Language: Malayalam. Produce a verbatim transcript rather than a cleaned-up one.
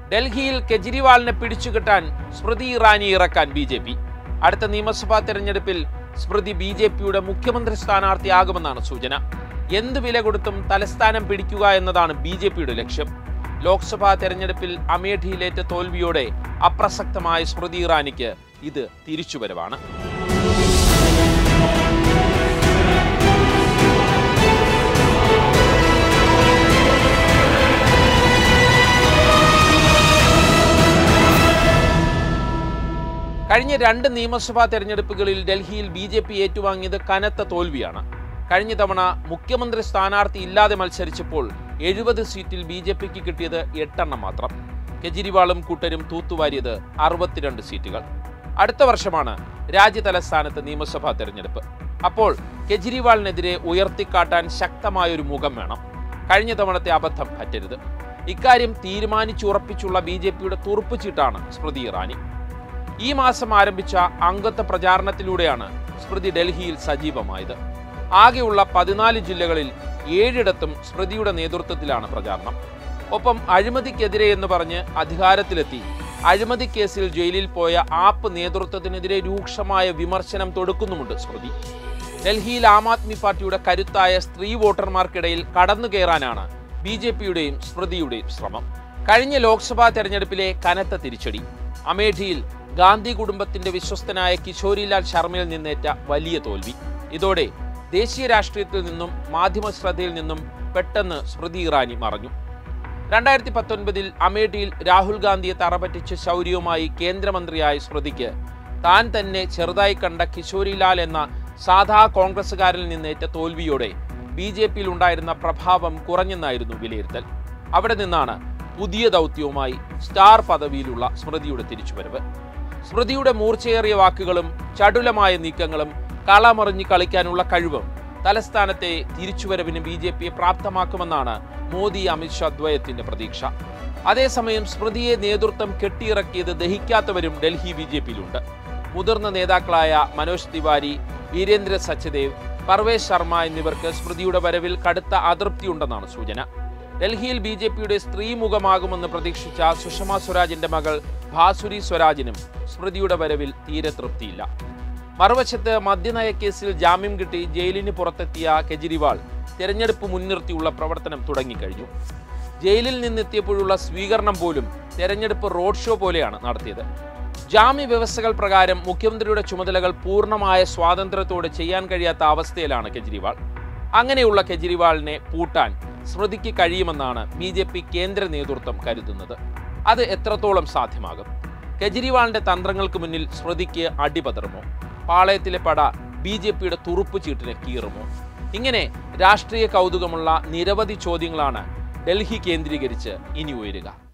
ഡൽഹിയിൽ കെജ്രിവാളിനെ പിടിച്ചുകെട്ടാൻ സ്മൃതി ഇറാനി ഇറക്കാൻ ബി ജെ പി. അടുത്ത നിയമസഭാ തെരഞ്ഞെടുപ്പിൽ സ്മൃതി ബി ജെ പിയുടെ മുഖ്യമന്ത്രി സ്ഥാനാർത്ഥിയാകുമെന്നാണ് സൂചന. എന്ത് വില കൊടുത്തും തലസ്ഥാനം പിടിക്കുക എന്നതാണ് ബി ജെ പിയുടെ ലക്ഷ്യം. ലോക്സഭാ തെരഞ്ഞെടുപ്പിൽ അമേഠിയിലേറ്റ തോൽവിയോടെ അപ്രസക്തമായ സ്മൃതി ഇറാനിക്ക് ഇത് തിരിച്ചുവരവാണ്. കഴിഞ്ഞ രണ്ട് നിയമസഭാ തെരഞ്ഞെടുപ്പുകളിൽ ഡൽഹിയിൽ ബി ജെ പി ഏറ്റുവാങ്ങിയത് കനത്ത തോൽവിയാണ്. കഴിഞ്ഞ തവണ മുഖ്യമന്ത്രി സ്ഥാനാർത്ഥി ഇല്ലാതെ മത്സരിച്ചപ്പോൾ എഴുപത് സീറ്റിൽ ബി ജെ പിക്ക് കിട്ടിയത് എട്ടെണ്ണം മാത്രം. കെജ്രിവാളും കൂട്ടരും തൂത്തുവാരിയത് അറുപത്തിരണ്ട് സീറ്റുകൾ. അടുത്ത വർഷമാണ് രാജ്യതലസ്ഥാനത്ത് നിയമസഭാ തെരഞ്ഞെടുപ്പ്. അപ്പോൾ കെജ്രിവാളിനെതിരെ ഉയർത്തിക്കാട്ടാൻ ശക്തമായൊരു മുഖം വേണം. കഴിഞ്ഞ തവണത്തെ അബദ്ധം പറ്റരുത്. ഇക്കാര്യം തീരുമാനിച്ചുറപ്പിച്ചുള്ള ബി ജെ പിയുടെ തുറുപ്പുചീട്ടാണ് സ്മൃതി ഇറാനി. ഈ മാസം ആരംഭിച്ച അംഗത്വ പ്രചാരണത്തിലൂടെയാണ് സ്മൃതി ഡൽഹിയിൽ സജീവമായത്. ആകെയുള്ള പതിനാല് ജില്ലകളിൽ ഏഴിടത്തും സ്മൃതിയുടെ നേതൃത്വത്തിലാണ് പ്രചാരണം. ഒപ്പം അഴിമതിക്കെതിരെ എന്ന് പറഞ്ഞ് അധികാരത്തിലെത്തി അഴിമതി കേസിൽ ജയിലിൽ പോയ ആപ്പ് നേതൃത്വത്തിനെതിരെ രൂക്ഷമായ വിമർശനം തൊടുക്കുന്നുമുണ്ട് സ്മൃതി. ഡൽഹിയിൽ ആം ആദ്മി പാർട്ടിയുടെ കരുത്തായ സ്ത്രീ വോട്ടർമാർക്കിടയിൽ കടന്നു കയറാനാണ് ബി ജെ പിയുടെയും സ്മൃതിയുടെയും ശ്രമം. കഴിഞ്ഞ ലോക്സഭാ തെരഞ്ഞെടുപ്പിലെ കനത്ത തിരിച്ചടി, അമേഠിയിൽ ഗാന്ധി കുടുംബത്തിന്റെ വിശ്വസ്തനായ കിശോരിലാൽ ശർമ്മയിൽ നിന്നേറ്റ വലിയ തോൽവി, ഇതോടെ ദേശീയ രാഷ്ട്രീയത്തിൽ നിന്നും മാധ്യമ ശ്രദ്ധയിൽ നിന്നും പെട്ടെന്ന് സ്മൃതി ഇറാനി മറഞ്ഞു. രണ്ടായിരത്തി പത്തൊൻപതിൽ അമേഠിയിൽ രാഹുൽ ഗാന്ധിയെ തറപറ്റിച്ച് ശൗര്യവുമായി കേന്ദ്രമന്ത്രിയായ സ്മൃതിക്ക് താൻ തന്നെ ചെറുതായി കണ്ട കിശോരിലാൽ എന്ന സാധാ കോൺഗ്രസുകാരിൽ നിന്നേറ്റ തോൽവിയോടെ ബി ജെ പിയിൽ ഉണ്ടായിരുന്ന പ്രഭാവം കുറഞ്ഞെന്നായിരുന്നു വിലയിരുത്തൽ. അവിടെ നിന്നാണ് പുതിയ ദൗത്യവുമായി സ്റ്റാർ പദവിയിലുള്ള സ്മൃതിയുടെ തിരിച്ചുവരവ്. സ്മൃതിയുടെ മൂർച്ചയേറിയ വാക്കുകളും ചടുലമായ നീക്കങ്ങളും കളമറിഞ്ഞ് കളിക്കാനുള്ള കഴിവും തലസ്ഥാനത്തെ തിരിച്ചുവരവിന് ബി ജെ പിയെ പ്രാപ്തമാക്കുമെന്നാണ് മോദി അമിത്ഷാ ദ്വയത്തിന്റെ പ്രതീക്ഷ. അതേസമയം സ്മൃതിയെ നേതൃത്വം കെട്ടിയിറക്കിയത് ദഹിക്കാത്തവരും ഡൽഹി ബി ജെ പിയിലുണ്ട്. മുതിർന്ന നേതാക്കളായ മനോജ് തിവാരി, വീരേന്ദ്ര സച്ദേവ്, പർവേസ് ശർമ്മ എന്നിവർക്ക് സ്മൃതിയുടെ വരവിൽ കടുത്ത അതൃപ്തിയുണ്ടെന്നാണ് സൂചന. ഡൽഹിയിൽ ബി ജെ പിയുടെ സ്ത്രീ മുഖമാകുമെന്ന് പ്രതീക്ഷിച്ച സുഷമ സ്വരാജിന്റെ മകൾ ഭാസുരി സ്വരാജിനും സ്മൃതിയുടെ വരവിൽ തീരെ തൃപ്തിയില്ല. മറുവശത്ത് മദ്യനയ കേസിൽ ജാമ്യം കിട്ടി ജയിലിന് പുറത്തെത്തിയ കെജ്രിവാൾ തെരഞ്ഞെടുപ്പ് മുൻനിർത്തിയുള്ള പ്രവർത്തനം തുടങ്ങിക്കഴിഞ്ഞു. ജയിലിൽ നിന്നെത്തിയപ്പോഴുള്ള സ്വീകരണം പോലും തെരഞ്ഞെടുപ്പ് റോഡ് ഷോ പോലെയാണ് നടത്തിയത്. ജാമ്യ വ്യവസ്ഥകൾ പ്രകാരം മുഖ്യമന്ത്രിയുടെ ചുമതലകൾ പൂർണ്ണമായ സ്വാതന്ത്ര്യത്തോടെ ചെയ്യാൻ കഴിയാത്ത അവസ്ഥയിലാണ് കെജ്രിവാൾ. അങ്ങനെയുള്ള കെജ്രിവാളിനെ പൂട്ടാൻ സ്മൃതിക്ക് കഴിയുമെന്നാണ് ബി ജെ പി കേന്ദ്ര നേതൃത്വം കരുതുന്നത്. അത് എത്രത്തോളം സാധ്യമാകും? കെജ്രിവാളിന്റെ തന്ത്രങ്ങൾക്ക് മുന്നിൽ സ്മൃതിക്ക് അടിപതറുമോ? പാളയത്തിലെ പട ബി ജെ പിയുടെ തുറുപ്പ് ചീട്ടിനെ കീറുമോ? ഇങ്ങനെ രാഷ്ട്രീയ കൗതുകമുള്ള നിരവധി ചോദ്യങ്ങളാണ് ഡൽഹി കേന്ദ്രീകരിച്ച് ഇനി ഉയരുക.